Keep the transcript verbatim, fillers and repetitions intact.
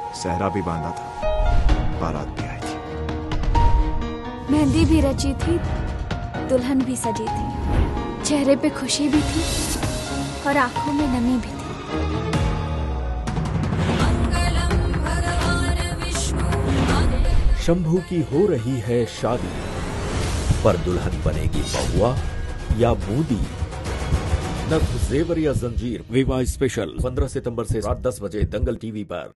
सहरा भी बांधा था, बारात भी आई थी। मेहंदी भी रची थी, दुल्हन भी सजी थी, चेहरे पे खुशी भी थी और आंखों में नमी भी थी। शंभू की हो रही है शादी, पर दुल्हन बनेगी बहुआ या बूंदी? नथ जेवर या जंजीर विवाह स्पेशल पंद्रह सितंबर से रात दस बजे दंगल टीवी पर।